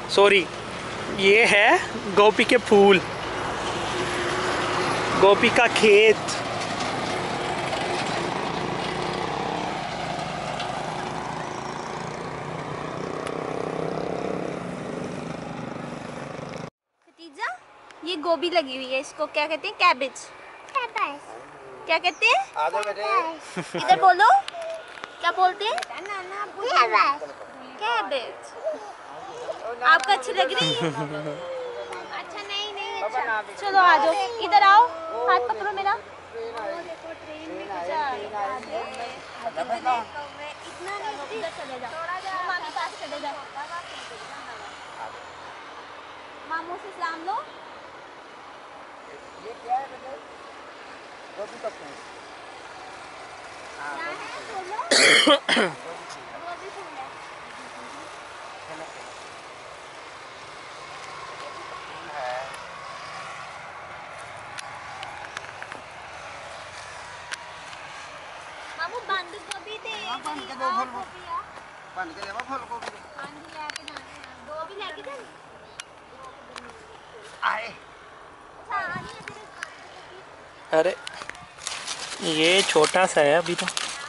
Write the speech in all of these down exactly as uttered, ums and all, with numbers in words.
Sorry, ये है गोभी के फूल, गोभी का खेत। खतीजा, ये गोभी लगी हुई है, इसको क्या कहते हैं? कैबेज। क्या कहते हैं? इधर बोलो, क्या बोलते हैं? कैबेज। आपको अच्छी लग रही है? अच्छा नहीं नहीं अच्छा। चलो आ जाओ, इधर आओ, हाथ पकड़ो मेरा। इतना नहीं, चले जाओ, मामी पास चले जाओ, मामू से सलाम लो। ये क्या है बेटा? गोभी का फूल। क्या है? बोलो। गोभी फूल है। मामू बंद गोभी दे। बंद के दो फूल गोभी आ। बंद के देवा फूल गोभी। हां जी लेके जाना। दो भी लेके जा। आए। अरे ये छोटा सा है अभी तो।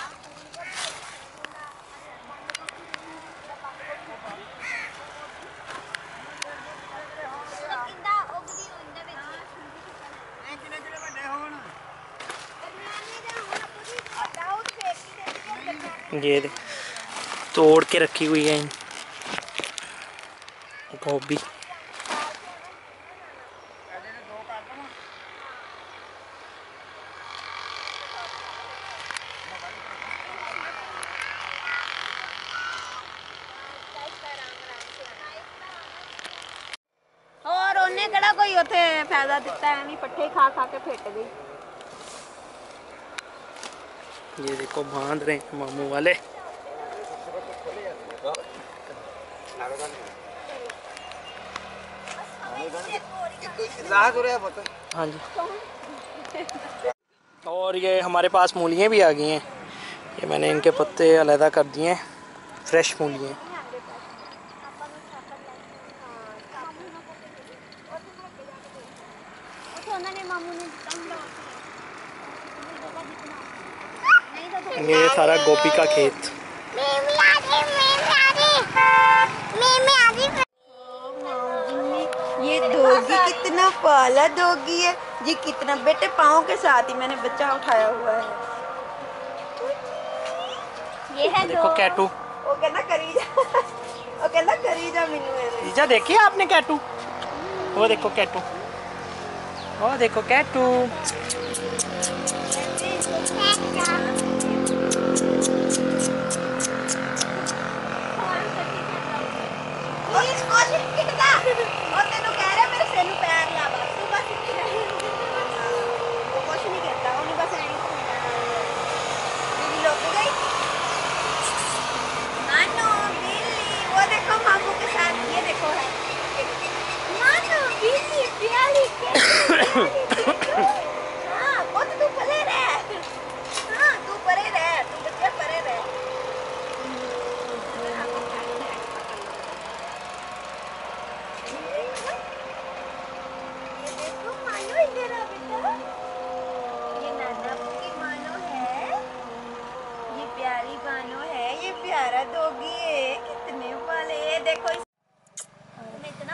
ये दे तोड़ के रखी हुई है गोभी। और उन्हें कड़ा कोई उथे फायदा दिता है, नहीं पट्ठे खा खा के फेट गई। ये देखो बांध रहे हैं मामू वाले। हाँ जी। और ये हमारे पास मूलियाँ भी आ गई हैं। ये मैंने इनके पत्ते अलग कर दिए हैं, फ्रेश मूलियाँ। ये सारा गोभी का खेत। ये डॉगी कितना पाला डॉगी है जी, कितना बेटे पाँव के साथ ही मैंने बच्चा उठाया हुआ है। ये है देखो कैटू। वो कहना करी जा, वो कहना करी जा मिनू। जीजा देखिए आपने कैटू, वो देखो कैटू, वो देखो कैटू। प्यारा डॉगी है, कितने वाले देखो। इतना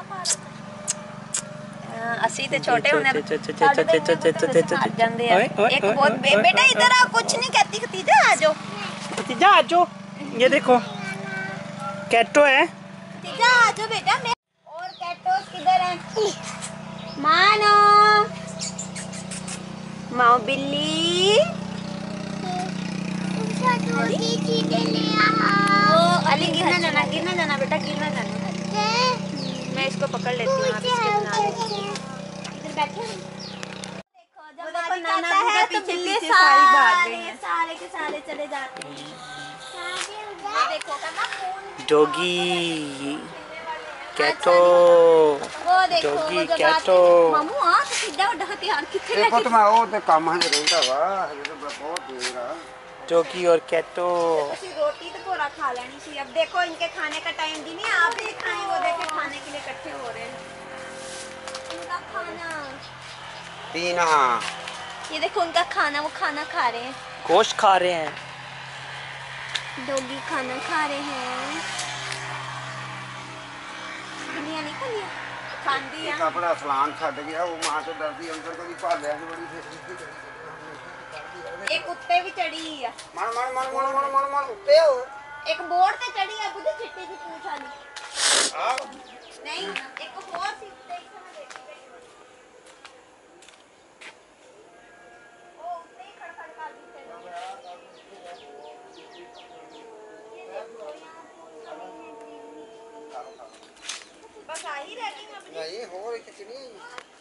ਅਸੀਂ ਤੇ ਛੋਟੇ ਹੁੰਦੇ ਜਾਂਦੇ ਆ। एक बहुत बेटा इधर आ, कुछ नहीं कहती खतीजा, आ जाओ खतीजा आ जाओ। ये देखो कैटो है। खतीजा आ जाओ बेटा। मैं और कैटोस किधर है? मानो माओ बिल्ली अली गिरना जाना, गिरना जाना बेटा, गिरना जाना। मैं इसको पकड़ लेती हूँ, आप इसके इधर बैठे। देखो जब नानी आता है तो बिल्ली सारे सारे के सारे चले जाते हैं। देखो डॉगी कैटो, वो देखो डॉगी कैटो। मामू आ तो सीधा उड़ा हथियार किथे देखो तो मैं वो ते काम है रहता वा, ये तो बहुत देर आ। टोकी और कैटो। ਅਸੀਂ ਰੋਟੀ तो पूरा खा लेनी सी। अब देखो इनके खाने का टाइम भी नहीं, आप भी खाएं, वो देखे खाने के लिए इकट्ठे हो रहे हैं। उनका खाना, पीना। ये देखो उनका खाना, वो खाना खा रहे हैं। गोश्त खा रहे हैं। डॉगी खाना खा रहे हैं। बिल्लियाँ नहीं खा लिया, खांदी एक है। अपना सलान छड़ गया, वो मां तो डरती अंदर कभी भालिया से बड़ी फिर एक उत्ते भी चढ़ी है। मन मन मन मन मन मन मन उत्ते हो एक बोर्ड ते चढ़ी है, बुझे चिट्टी सी पूंछ वाली। आ नहीं, एक और सी उत्ते ही मैं देखी गई। ओ उत्ते ही खड़खड़ कर दी थे। बस आ ही रह गई मैं अपनी। नहीं हो कितनी